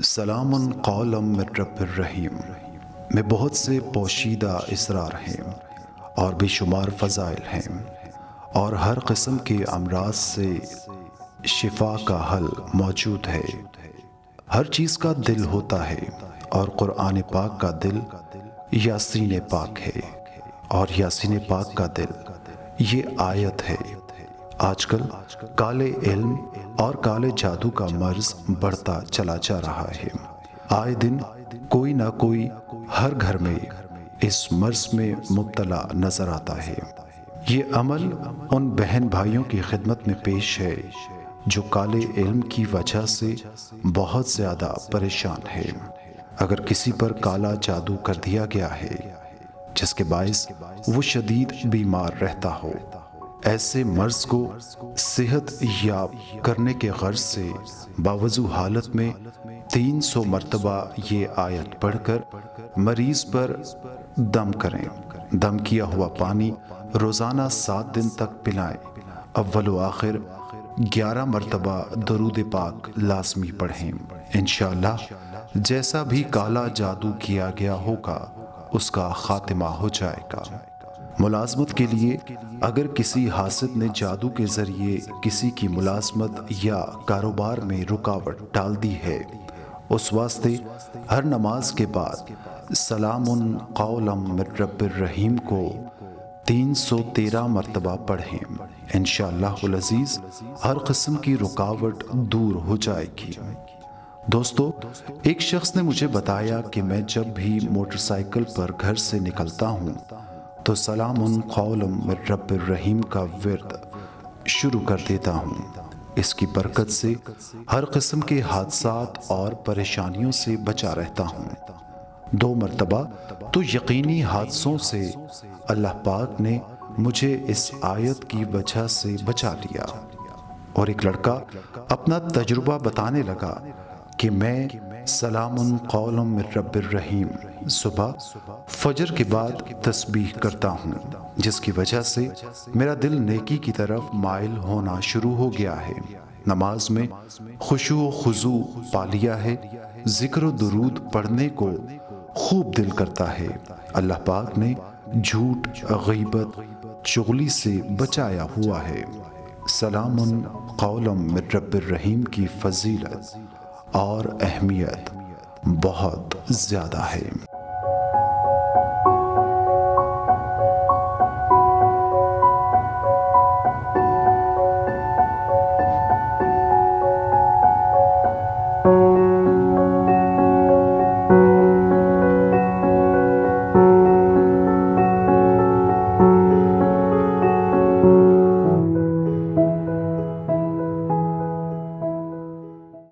سلام قولا من رب الرحیم میں بہت سے پوشیدہ اسرار ہیں اور بے شمار فضائل ہیں، اور ہر قسم کے امراض سے شفا کا حل موجود ہے۔ ہر چیز کا دل ہوتا ہے، اور قرآن پاک کا دل یاسین پاک ہے، اور یاسین پاک کا دل یہ آیت ہے۔ آج کل کالے علم اور کالے جادو کا مرض بڑھتا چلا جا رہا ہے۔ آئے دن کوئی نہ کوئی ہر گھر میں اس مرض میں مبتلا نظر آتا ہے۔ یہ عمل ان بہن بھائیوں کی خدمت میں پیش ہے جو کالے علم کی وجہ سے بہت زیادہ پریشان ہے۔ اگر کسی پر کالا جادو کر دیا گیا ہے جس کے باعث وہ شدید بیمار رہتا ہو، ایسے مرض کو صحت یاب کرنے کے غرض سے باوضو حالت میں 300 مرتبہ یہ آیت پڑھ کر مریض پر دم کریں۔ دم کیا ہوا پانی روزانہ 7 دن تک پلائیں۔ اول و آخر 11 مرتبہ درود پاک لازمی پڑھیں۔ انشاءاللہ جیسا بھی کالا جادو کیا گیا ہوگا اس کا خاتمہ ہو جائے گا۔ ملازمت کے لیے اگر کسی حاسد نے جادو کے ذریعے کسی کی ملازمت یا کاروبار میں رکاوٹ ڈال دی ہے، اس واسطے ہر نماز کے بعد سلام قولا من رب الرحیم کو 313 مرتبہ پڑھیں۔ انشاءاللہ العزیز ہر قسم کی رکاوٹ دور ہو جائے گی۔ دوستو، ایک شخص نے مجھے بتایا کہ میں جب بھی موٹر سائیکل پر گھر سے نکلتا ہوں تو سلام قولا من رب الرحیم کا ورد شروع کر دیتا ہوں۔ اس کی برکت سے ہر قسم کے حادثات اور پریشانیوں سے بچا رہتا ہوں۔ 2 مرتبہ تو یقینی حادثوں سے اللہ پاک نے مجھے اس آیت کی وجہ سے بچا لیا۔ اور ایک لڑکا اپنا تجربہ بتانے لگا کہ میں سلام قولا من رب الرحیم صبح فجر کے بعد تسبیح کرتا ہوں، جس کی وجہ سے میرا دل نیکی کی طرف مائل ہونا شروع ہو گیا ہے۔ نماز میں خشوع و خضوع پا لیا ہے۔ ذکر و درود پڑھنے کو خوب دل کرتا ہے۔ اللہ پاک نے جھوٹ، غیبت، چغلی سے بچایا ہوا ہے۔ سلام قولا من رب الرحیم کی فضیلت اور اہمیت بہت زیادہ ہے۔